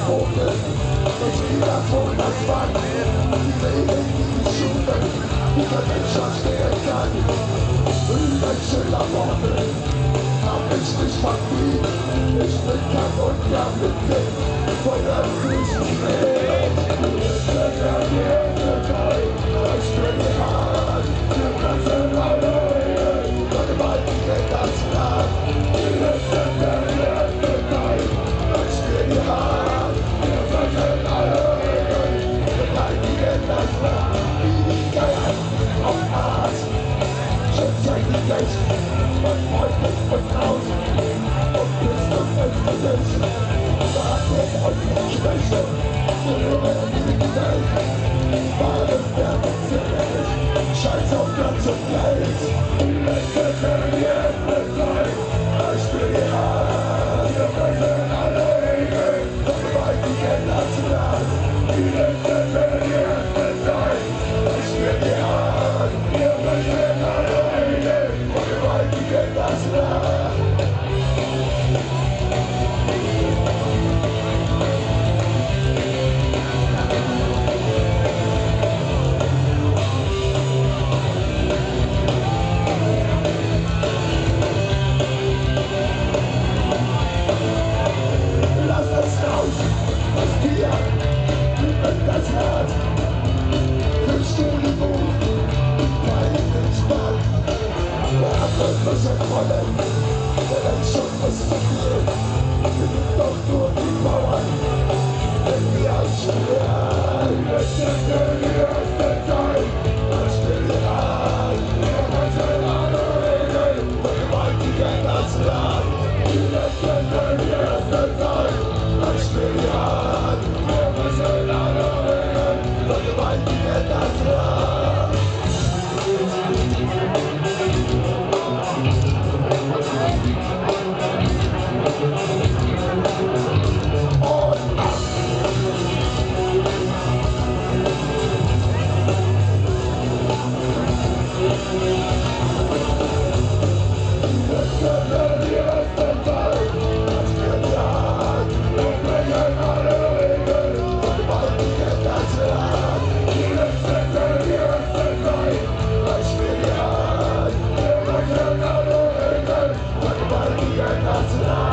Boden, das wieder von das Band, die Regeln, die Schulen, die Gesellschaft stehen kann. Welche Laborde, hab ich nicht verdient, ich bin kein und ja mit dem Feuer durchgedreht. Ich bin die Hand, wir müssen alle reden, meine Beine geht das Land, die letzte Welle gedeiht. Ich bin die Hand, wir müssen alle reden, meine Beine geht das Land, wie die Geier auf Mars. Zeig die Geist und Freunde und Haus und bist du öffentlich. Warte und Schwäche, höre die Welt. Warum werden sie nicht? Scheiß auf Glanz und Geld. Letzte Ferien mit Leid, ich will die Hand. Wir müssen alle regeln, doch weit die Kinder zu lang. Die letzte Ferien mit Leid, ich will die Hand. Wir müssen alle regeln, doch weit die Kinder zu lang. Das Herz, Entschuldigung, weil ich mag. Der Apfel muss entfallen, der schon was passiert. Wir sind doch nur die Mauern, wenn wir anschweren. Es ist der erste Teil, das will ich an. Wir müssen alle regeln, und gewaltigen das Land. Die letzte der erste Teil, das will ich an. Wir müssen alle regeln, und gewaltigen das Land. That's